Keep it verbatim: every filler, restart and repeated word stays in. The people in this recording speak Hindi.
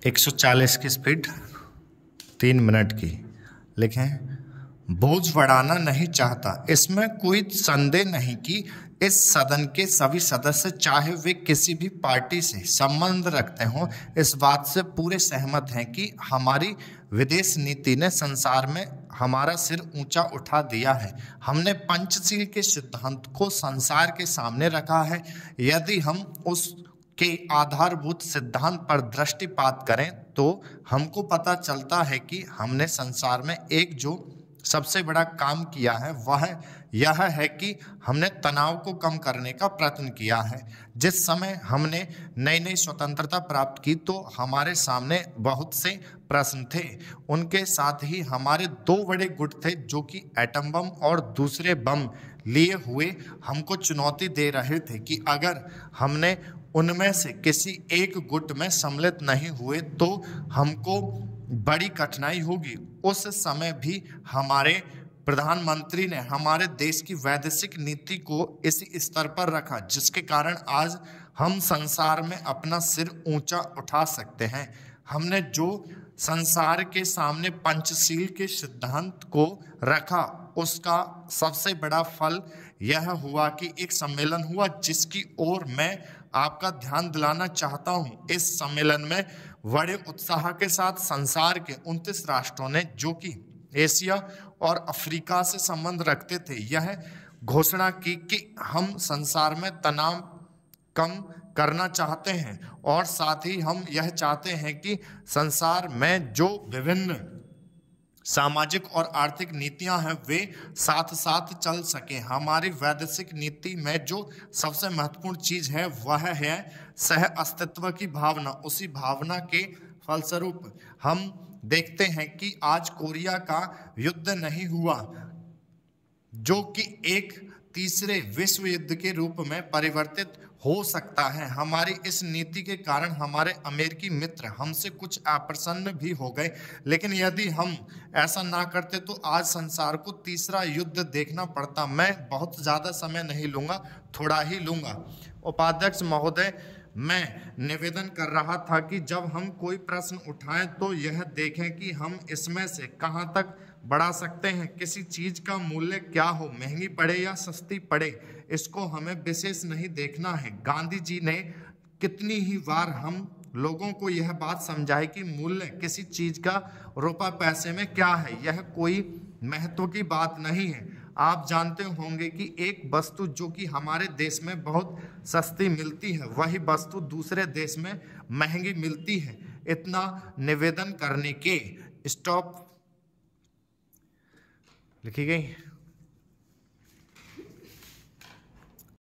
एक सौ चालीस की स्पीड तीन मिनट की। लिखें, बोझ बढ़ाना नहीं चाहता। इसमें कोई संदेह नहीं कि इस सदन के सभी सदस्य, चाहे वे किसी भी पार्टी से संबंध रखते हों, इस बात से पूरे सहमत हैं कि हमारी विदेश नीति ने संसार में हमारा सिर ऊंचा उठा दिया है। हमने पंचशील के सिद्धांत को संसार के सामने रखा है। यदि हम उस के आधारभूत सिद्धांत पर दृष्टिपात करें तो हमको पता चलता है कि हमने संसार में एक जो सबसे बड़ा काम किया है वह यह है कि हमने तनाव को कम करने का प्रयत्न किया है। जिस समय हमने नई नई स्वतंत्रता प्राप्त की तो हमारे सामने बहुत से प्रश्न थे। उनके साथ ही हमारे दो बड़े गुट थे जो कि एटम बम और दूसरे बम लिए हुए हमको चुनौती दे रहे थे कि अगर हमने उनमें से किसी एक गुट में सम्मिलित नहीं हुए तो हमको बड़ी कठिनाई होगी। उस समय भी हमारे प्रधानमंत्री ने हमारे देश की वैदेशिक नीति को इसी स्तर पर रखा जिसके कारण आज हम संसार में अपना सिर ऊंचा उठा सकते हैं। हमने जो संसार के सामने पंचशील के सिद्धांत को रखा उसका सबसे बड़ा फल यह हुआ कि एक सम्मेलन हुआ जिसकी ओर मैं आपका ध्यान दिलाना चाहता हूं। इस सम्मेलन में बड़े उत्साह के साथ संसार के उनतीस राष्ट्रों ने, जो कि एशिया और अफ्रीका से संबंध रखते थे, यह घोषणा की कि हम संसार में तनाव कम करना चाहते हैं और साथ ही हम यह चाहते हैं कि संसार में जो विभिन्न सामाजिक और आर्थिक नीतियां हैं वे साथ साथ चल सकें। हमारी वैदेशिक नीति में जो सबसे महत्वपूर्ण चीज है वह है सह अस्तित्व की भावना। उसी भावना के फलस्वरूप हम देखते हैं कि आज कोरिया का युद्ध नहीं हुआ जो कि एक तीसरे विश्व युद्ध के रूप में परिवर्तित हो सकता है। हमारी इस नीति के कारण हमारे अमेरिकी मित्र हमसे कुछ अप्रसन्न भी हो गए, लेकिन यदि हम ऐसा ना करते तो आज संसार को तीसरा युद्ध देखना पड़ता। मैं बहुत ज़्यादा समय नहीं लूँगा, थोड़ा ही लूँगा। उपाध्यक्ष महोदय, मैं निवेदन कर रहा था कि जब हम कोई प्रश्न उठाएं तो यह देखें कि हम इसमें से कहां तक बढ़ा सकते हैं। किसी चीज का मूल्य क्या हो, महंगी पड़े या सस्ती पड़े, इसको हमें विशेष नहीं देखना है। गांधी जी ने कितनी ही बार हम लोगों को यह बात समझाई कि मूल्य किसी चीज का रुपया पैसे में क्या है, यह कोई महत्व की बात नहीं है। आप जानते होंगे कि एक वस्तु जो कि हमारे देश में बहुत सस्ती मिलती है वही वस्तु दूसरे देश में महंगी मिलती है। इतना निवेदन करने के स्टॉप लिखी गई।